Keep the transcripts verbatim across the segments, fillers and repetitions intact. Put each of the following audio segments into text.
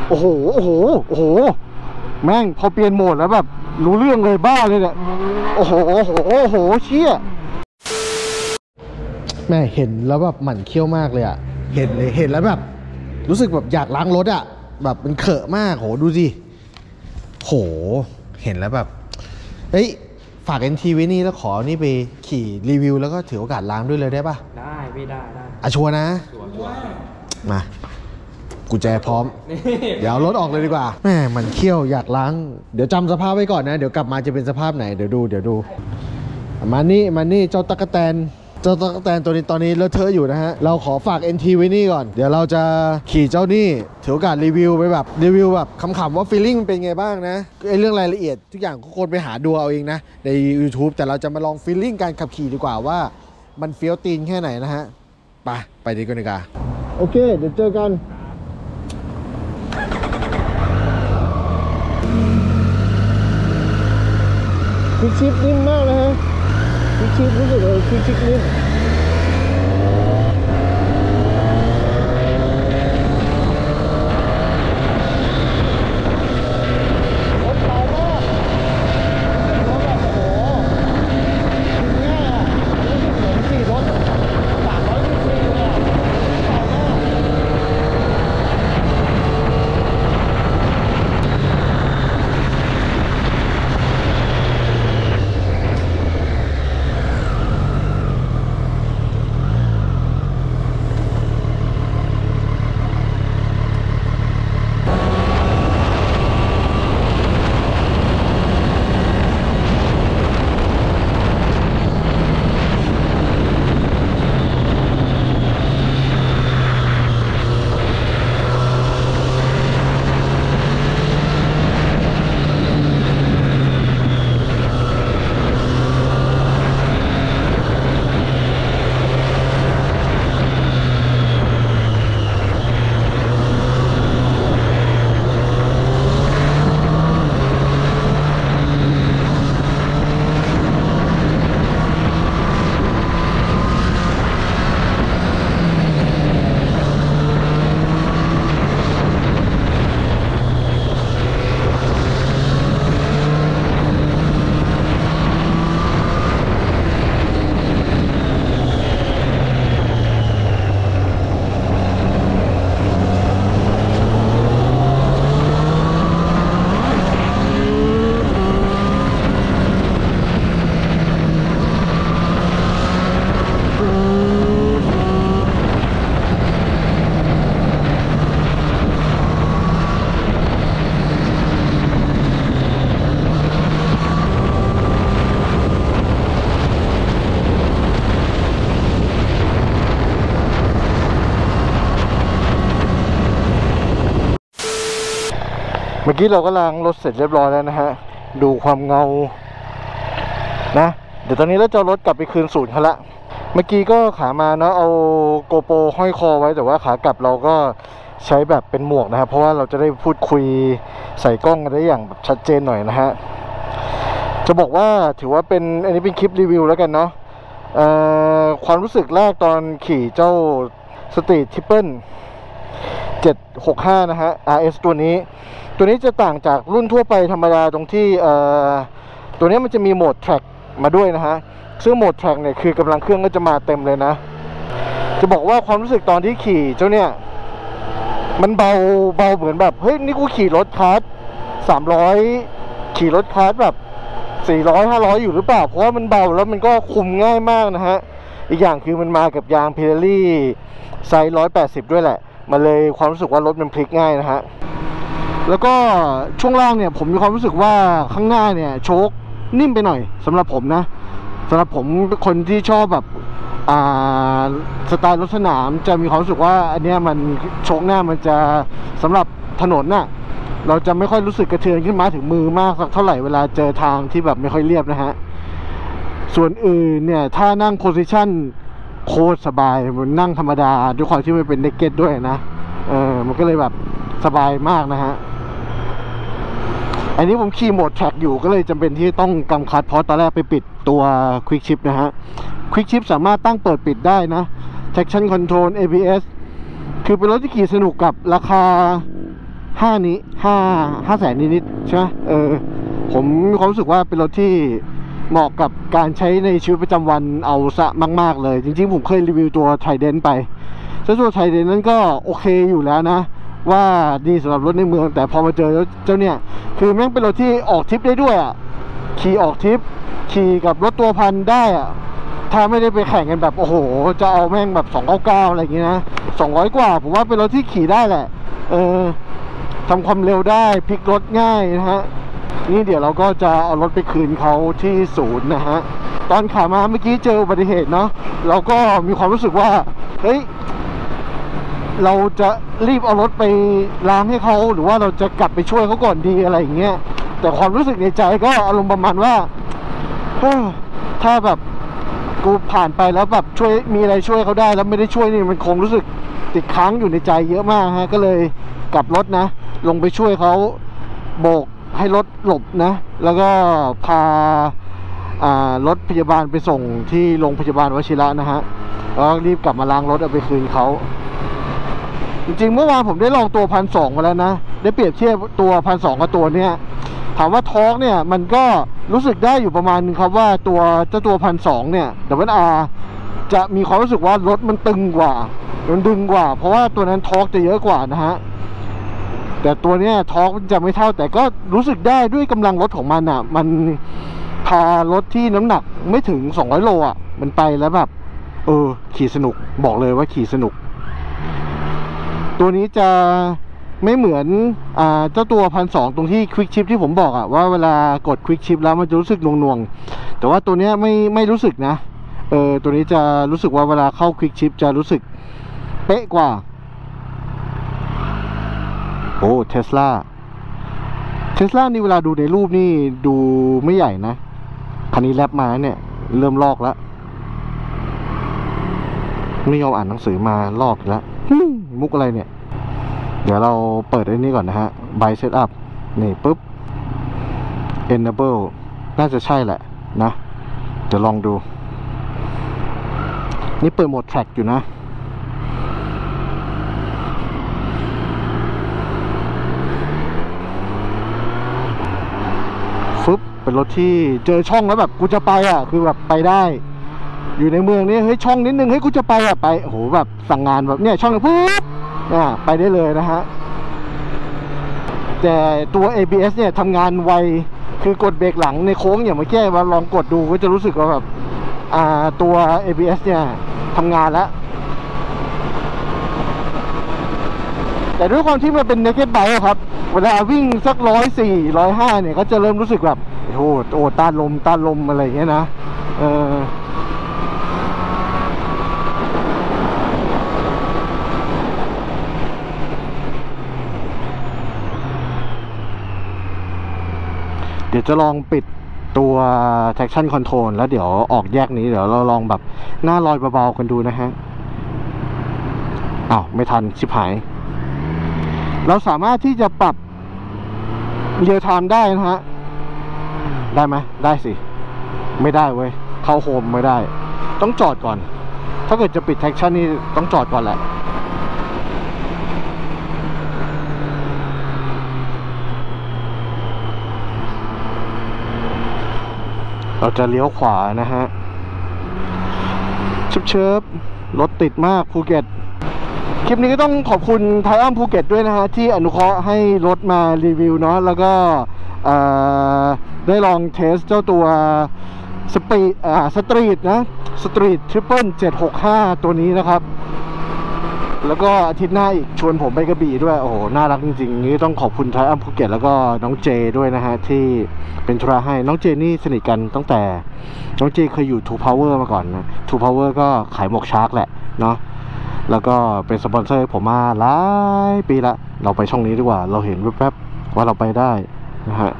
โอ้โหโอ้โหโอ้โหแม่งพอเปลี่ยนโหมดแล้วแบบรู้เรื่องเลยบ้าเลยเนี่ยโอ้โหโอ้โหโอ้โหเชี่ยแม่เห็นแล้วแบบหมั่นเคี้ยวมากเลยอะเห็นเลยเห็นแล้วแบบรู้สึกแบบอยากล้างรถอะแบบมันเขอะมากโหดูสิโหเห็นแล้วแบบเฮ้ยฝากเอ็นทีไว้นี่แล้วขอนี่ไปขี่รีวิวแล้วก็ถือโอกาสล้างด้วยเลยได้ปะได้ไม่ได้ได้อะชัวร์นะชัวร์ชัวร์มากุญแจพร้อมเดี๋ยวเอารถออกเลยดีกว่าแม่มันเคี้ยวอยากล้างเดี๋ยวจำสภาพไว้ก่อนนะเดี๋ยวกลับมาจะเป็นสภาพไหนเดี๋ยวดูเดี๋ยวดูมานี่มานี่เจ้าตั๊กแตนเจ้าตั๊กแตนตัวนี้ตอนนี้เลอะเทอะอยู่นะฮะเราขอฝาก เอ็น ที ไว้นี่ก่อนเดี๋ยวเราจะขี่เจ้านี่ถือโอกาสรีวิวไปแบบรีวิวแบบขำๆว่าฟีลลิ่งมันเป็นไงบ้างนะไอเรื่องรายละเอียดทุกอย่างทุกคนไปหาดูเอาเองนะใน YouTube แต่เราจะมาลองฟีลลิ่งการขับขี่ดีกว่าว่ามันเฟี้ยวตีนแค่ไหนนะฮะไปไปดีกว่าดีกว่าโอเคเดี๋ยวเจอกันคลิกชิปนิ่มมากนะฮะคลิกชิปรู้สึกว่าคลิกชิปนิ่มรถเบามากรถแบบโอ้โหง่ายอ่ะรู้สึกเหมือนขี่รถสามร้อยซีซีเลยอ่ะเบามากเมื่อกี้เราก็ล้างรถเสร็จเรียบร้อยแล้วนะฮะดูความเงานะเดี๋ยวตอนนี้เราจะรถกลับไปคืนศูนย์เขาละเมื่อกี้ก็ขามาเนาะเอาโกโปรห้อยคอไว้แต่ว่าขากลับเราก็ใช้แบบเป็นหมวกนะครับเพราะว่าเราจะได้พูดคุยใส่กล้องกันได้อย่างแบบชัดเจนหน่อยนะฮะจะบอกว่าถือว่าเป็นอันนี้เป็นคลิปรีวิวแล้วกันเนาะความรู้สึกแรกตอนขี่เจ้าสตรีททริปเปิลเจ็ดหกห้านะฮะ อาร์ เอส ตัวนี้ตัวนี้จะต่างจากรุ่นทั่วไปธรรมดาตรงที่เอ่อตัวนี้มันจะมีโหมดแทร็กมาด้วยนะฮะซึ่งโหมดแทร็กเนี่ยคือกำลังเครื่องก็จะมาเต็มเลยนะจะบอกว่าความรู้สึกตอนที่ขี่เจ้าเนี่ยมันเบาเบาเหมือนแบบเฮ้ยนี่กูขี่รถคาร์ทสามร้อยขี่รถคาร์ทแบบสี่ร้อยห้าร้อยอยู่หรือเปล่าเพราะว่ามันเบาแล้วมันก็คุมง่ายมากนะฮะอีกอย่างคือมันมากับยางพิเรลี่ไซส์ร้อยแปดสิบด้วยแหละมันเลยความรู้สึกว่ารถมันพลิกง่ายนะฮะแล้วก็ช่วงล่างเนี่ยผมมีความรู้สึกว่าข้างหน้าเนี่ยโชคนิ่มไปหน่อยสำหรับผมนะสำหรับผมเป็นคนที่ชอบแบบอ่าสไตล์รถสนามจะมีความรู้สึกว่าอันเนี้ยมันโชคหน้ามันจะสำหรับถนนน่ะเราจะไม่ค่อยรู้สึกกระเทือนขึ้นมาถึงมือมากสักเท่าไหร่เวลาเจอทางที่แบบไม่ค่อยเรียบนะฮะส่วนอื่นเนี่ยถ้านั่งโพสิชันโคตรสบายมันนั่งธรรมดาด้วยความที่มันเป็นเนกเก็ตด้วยนะเออมันก็เลยแบบสบายมากนะฮะอันนี้ผมขี่โหมดแทร็กอยู่ก็เลยจำเป็นที่ต้องกำคัดเพราะตอนแรกไปปิดตัวควิกชิปนะฮะควิกชิปสามารถตั้งเปิดปิดได้นะ traction control เอ บี เอส คือเป็นรถที่ขี่สนุกกับราคาห้านี้ห้าห้าแสนนิดๆใช่ไหมเออผมมีความรู้สึกว่าเป็นรถที่เหมาะกับการใช้ในชีวิตประจำวันเอาซะมากๆเลยจริงๆผมเคยรีวิวตัวไทเดนไปเจ้าตัวไทเดนนั้นก็โอเคอยู่แล้วนะว่าดีสำหรับรถในเมืองแต่พอมาเจอเจ้าเนี่ยคือแม่งเป็นรถที่ออกทริปได้ด้วยอ่ะขี่ออกทริปขี่กับรถตัวพันได้อ่ะถ้าไม่ได้ไปแข่งกันแบบโอ้โหจะเอาแม่งแบบสองเก้าเก้าอะไรอย่างงี้นะสองร้อยกว่าผมว่าเป็นรถที่ขี่ได้แหละเออทำความเร็วได้พลิกรถง่ายนะฮะนี่เดี๋ยวเราก็จะเอารถไปคืนเขาที่ศูนย์นะฮะตอนขามาเมื่อกี้เจออุบัติเหตุเนาะเราก็มีความรู้สึกว่าเฮ้ยเราจะรีบเอารถไปล้างให้เขาหรือว่าเราจะกลับไปช่วยเขาก่อนดีอะไรอย่างเงี้ยแต่ความรู้สึกในใจก็อารมณ์ประมาณว่าถ้าแบบกูผ่านไปแล้วแบบช่วยมีอะไรช่วยเขาได้แล้วไม่ได้ช่วยนี่มันคงรู้สึกติดค้างอยู่ในใจเยอะมากฮะก็เลยกลับรถนะลงไปช่วยเขาโบกให้รถหลบนะแล้วก็พารถพยาบาลไปส่งที่โรงพยาบาลวชิระนะฮะแล้วรีบกลับมาล้างรถเอาไปคืนเขาจริงๆเมื่อวานผมได้ลองตัวพันสองมาแล้วนะได้เปรียบเทียบตัวพันสองกับตัวเนี้ยถามว่าทอร์กเนี่ยมันก็รู้สึกได้อยู่ประมาณนึงครับว่าตัวเจ้าตัวพันสองเนี่ยดับเบิลอาร์จะมีความรู้สึกว่ารถมันตึงกว่ามันดึงกว่าเพราะว่าตัวนั้นทอร์กจะเยอะกว่านะฮะแต่ตัวเนี้ยทอร์กมันจะไม่เท่าแต่ก็รู้สึกได้ด้วยกำลังรถของมันอ่ะมันพารถที่น้ำหนักไม่ถึงสองร้อยโลอ่ะมันไปแล้วแบบเออขี่สนุกบอกเลยว่าขี่สนุกตัวนี้จะไม่เหมือนอ่าเจ้าตัวพันสองตรงที่ควิกชิปที่ผมบอกอะว่าเวลากดควิกชิปแล้วมันจะรู้สึกหน่วงๆแต่ว่าตัวนี้ไม่ไม่รู้สึกนะเออตัวนี้จะรู้สึกว่าเวลาเข้าควิกชิปจะรู้สึกเป๊ะกว่าโอ้เทสลาเทสลานี่เวลาดูในรูปนี่ดูไม่ใหญ่นะคันนี้แรปมาเนี่ยเริ่มลอกแล้วไม่ยอมอ่านหนังสือมาลอกแล้วมุกอะไรเนี่ยเดี๋ยวเราเปิดไอ้นี่ก่อนนะฮะ Buy Setup นี่ปุ๊บ Enable น่าจะใช่แหละนะเดี๋ยวลองดูนี่เปิดโหมด Track อยู่นะฟึบเป็นรถที่เจอช่องแล้วแบบกูจะไปอ่ะคือแบบไปได้อยู่ในเมืองนี้เฮ้ยช่องนิดนึงเฮ้ยกูจะไปอ่ะไปโอ้โหแบบสั่งงานแบบเนี่ยช่องนี้ปุ๊บเนี่ยไปได้เลยนะฮะแต่ตัว เอ บี เอส เนี่ยทำงานไวคือกดเบรกหลังในโค้งอย่างเมื่อกี้มาลองกดดูก็จะรู้สึกว่าแบบอ่าตัว เอ บี เอส เนี่ยทำงานแล้วแต่ด้วยความที่มันเป็น naked bike ครับเวลาวิ่งสักร้อยสี่ร้อยห้าเนี่ยก็จะเริ่มรู้สึกแบบโอ้โหโอ้ต้านลมต้านลมอะไรอย่างเงี้ยนะเออเดี๋ยวจะลองปิดตัว traction control แล้วเดี๋ยวออกแยกนี้เดี๋ยวเราลองแบบหน้าลอยเบาๆกันดูนะฮะอ้าวไม่ทันชิบหายเราสามารถที่จะปรับเรียลไทม์ได้นะฮะได้ไหมได้สิไม่ได้เว้ยเข้าโฮมไม่ได้ต้องจอดก่อนถ้าเกิดจะปิด traction นี่ต้องจอดก่อนแหละเราจะเลี้ยวขวานะฮะเชิบๆรถติดมากภูเก็ตคลิปนี้ก็ต้องขอบคุณไทอัมภูเก็ตด้วยนะฮะที่อนุเคราะห์ให้รถมารีวิวเนาะแล้วก็ได้ลองเทสเจ้าตัวสปีดอ่าสตรีทนะสตรีททริปเปิลเจ็ดหกห้าตัวนี้นะครับแล้วก็อาทิตย์หน้าอีกชวนผมไปกระบี่ด้วยโอ้โหน่ารักจริงๆนี้ต้องขอบคุณไทอัมภูเก็ตแล้วก็น้องเจด้วยนะฮะที่เป็นธุระให้น้องเจนี่สนิทกันตั้งแต่น้องเจเคยอยู่ ทู พาวเวอร์ มาก่อนนะ ทู พาวเวอร์ ก็ขายหมวกชาร์กแหละเนาะแล้วก็เป็นสปอนเซอร์ผมมาหลายปีละเราไปช่องนี้ดีกว่าเราเห็นแวบๆว่าเราไปได้นะฮะ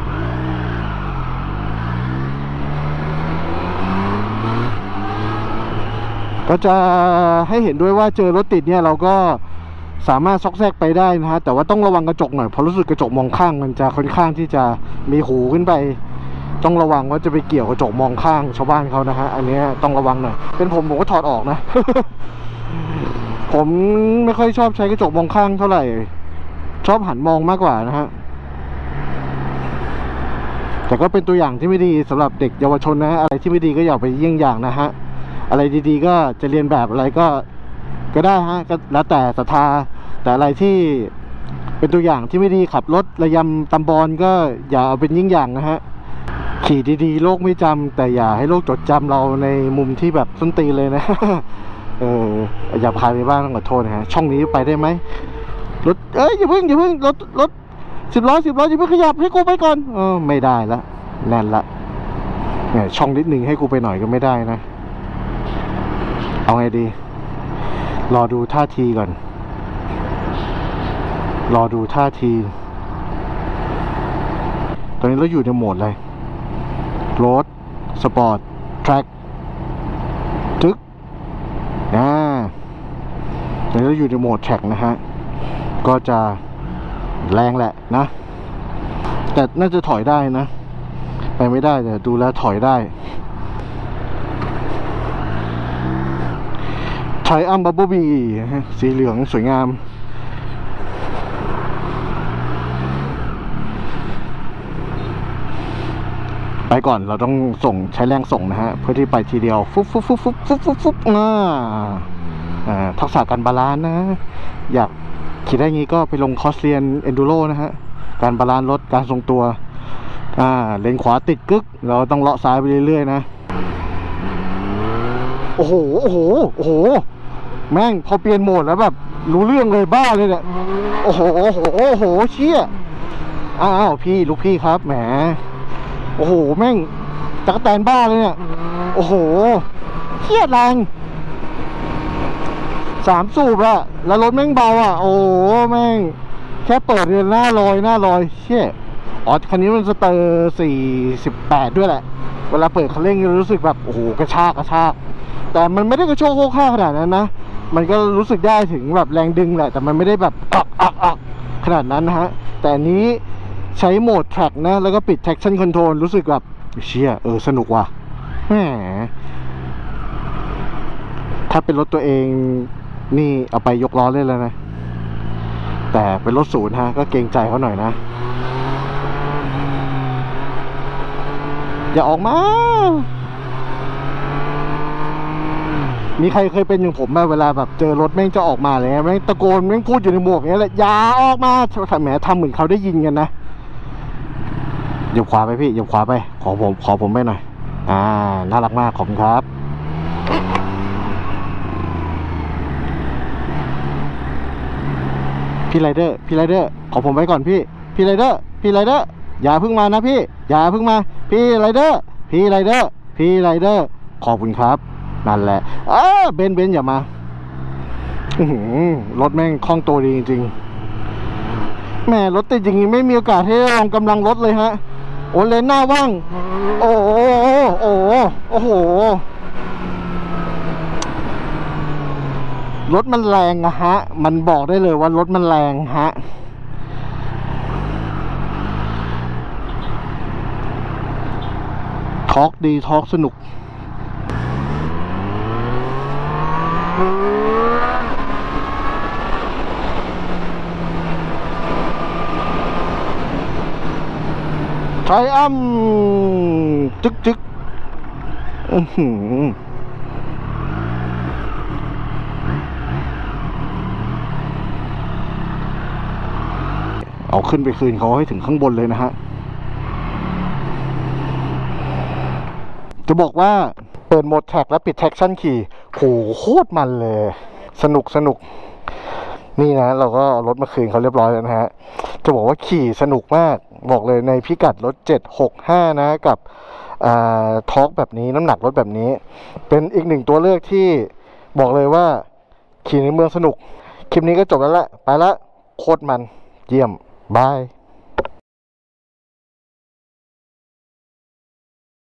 ก็จะให้เห็นด้วยว่าเจอรถติดเนี่ยเราก็สามารถซอกแซกไปได้นะฮะแต่ว่าต้องระวังกระจกหน่อยเพราะรู้สึกกระจกมองข้างมันจะค่อนข้างที่จะมีหูขึ้นไปต้องระวังว่าจะไปเกี่ยวกระจกมองข้างชาวบ้านเขานะฮะอันนี้ต้องระวังหน่อยเป็นผมผมก็ถอดออกนะ ผมไม่ค่อยชอบใช้กระจกมองข้างเท่าไหร่ชอบหันมองมากกว่านะฮะแต่ก็เป็นตัวอย่างที่ไม่ดีสำหรับเด็กเยาวชนนะอะไรที่ไม่ดีก็อย่าไปเยี่ยงอย่างนะฮะอะไรดีๆก็จะเรียนแบบอะไรก็ก็ได้ฮะก็แล้วแต่ศรัทธาแต่อะไรที่เป็นตัวอย่างที่ไม่ดีขับรถระยำตำบอลก็อย่าเอาเป็นยิ่งอย่างนะฮะขี่ดีๆโลกไม่จำแต่อย่าให้โลกจดจำเราในมุมที่แบบส้นตีนเลยนะ เอออย่าพาไปบ้างต้องขอโทษนะฮะช่องนี้ไปได้ไหมรถเอ้ยอย่าเพิ่งอย่าเพิ่งรถรถสิบล้อสิบล้ออย่าเพิ่งขยับให้กูไปก่อนเออไม่ได้ละแน่นละเนี่ยช่องนิดหนึ่งให้กูไปหน่อยก็ไม่ได้นะเอาไงดีรอดูท่าทีก่อนรอดูท่าทีตอนนี้เราอยู่ในโหมดอะไรโรดสปอร์ตแทร็กทึกอ่าตอนนี้เราอยู่ในโหมดแทร็กนะฮะก็จะแรงแหละนะแต่น่าจะถอยได้นะไปไม่ได้แต่ดูแลถอยได้ใช้อัมบับเบิ้ลบีสีเหลืองสวยงามไปก่อนเราต้องส่งใช้แรงส่งนะฮะเพื่อที่ไปทีเดียวฟุ๊บฟุ๊บฟุ๊บฟุ๊บฟุ๊บฟุ๊บฟุ๊บอ่าอ่าทักษะการบาลานซ์นะอยากขี่ได้งี้ก็ไปลงคอร์สเรียนเอนดูโรนะฮะการบาลานซ์รถการทรงตัวอ่าเลนขวาติดกึกเราต้องเลาะซ้ายไปเรื่อยๆนะโอ้โหโอ้โหโอ้โหแม่งพอเปลี่ยนโหมดแล้วแบบรู้เรื่องเลยบ้าเลยเนี่ยโอ้โหโอ้โหโอ้โหเชี่ยอ้าวพี่ลูกพี่ครับแหมโอ้โหแม่งจักรแตนบ้าเลยเนี่ยโอ้โหเชี่ยแรงสามสูบอะแล้วรถแม่งเบาอะโอ้โหแม่งแค่เปิดเนี่ยหน้าลอยหน้าลอยเชี่ยอ๋อคันนี้มันสเตอร์สี่สิบแปดด้วยแหละเวลาเปิดคันเร่งรู้สึกแบบโอ้โหกระชากกระชากแต่มันไม่ได้กระโชกโค้งขนาดนั้นนะมันก็รู้สึกได้ถึงแบบแรงดึงแหละแต่มันไม่ได้แบบอักอักอักขนาดนั้นนะฮะแต่อันนี้ใช้โหมดแทร็กนะแล้วก็ปิด traction control รู้สึกแบบเชี่ยเออสนุกว่ะแหมถ้าเป็นรถตัวเองนี่เอาไปยกล้อเล่นแล้วนะแต่เป็นรถศูนย์ฮะก็เกรงใจเขาหน่อยนะอย่าออกมามีใครเคยเป็นอย่างผมไหมเวลาแบบเจอรถแม่งจะออกมาเลยแม่งตะโกนแม่งพูดอยู่ในหมวกอย่างนี้แหละอย่าออกมาแหมทำเหมือนเขาได้ยินกันนะอย่าขวาไปพี่อย่าขวาไปขอผมขอผมไปหน่อยอ่าน่ารักมากขอบคุณครับพี่ไรเดอร์พี่ไรเดอร์ขอผมไปก่อนพี่พี่ไรเดอร์พี่ไรเดอร์อย่าเพิ่งมานะพี่อย่าเพิ่งมาพี่ไรเดอร์พี่ไรเดอร์พี่ไรเดอร์ขอบคุณครับนั่นแหละเออเบนเบนอย่ามาอื้อหือรถแม่งคล่องตัวดีจริงๆแม่รถติดอย่างงี้ไม่มีโอกาสให้ลองกำลังรถเลยฮะโอ้เลนหน้าว่างโอ้โหโอ้โหโอ้โหรถมันแรงอะฮะมันบอกได้เลยว่ารถมันแรงฮะทอร์กดีทอร์กสนุกไทรอัมจึ๊กจึ๊กอื้อหือเอาขึ้นไปคืนเขาให้ถึงข้างบนเลยนะฮะจะบอกว่าเปิดโหมดแท็กแล้วปิดแท็กชั่นขี่โหโคตรมันเลยสนุกสนุกนี่นะเราก็เอารถมาคืนเขาเรียบร้อยแล้วนะฮะจะบอกว่าขี่สนุกมากบอกเลยในพิกัดรถเจ็ดหกห้านะกับทอร์กแบบนี้น้ำหนักรถแบบนี้เป็นอีกหนึ่งตัวเลือกที่บอกเลยว่าขี่ในเมืองสนุกคลิปนี้ก็จบแล้วแหละไปละโคตรมันเยี่ยมบาย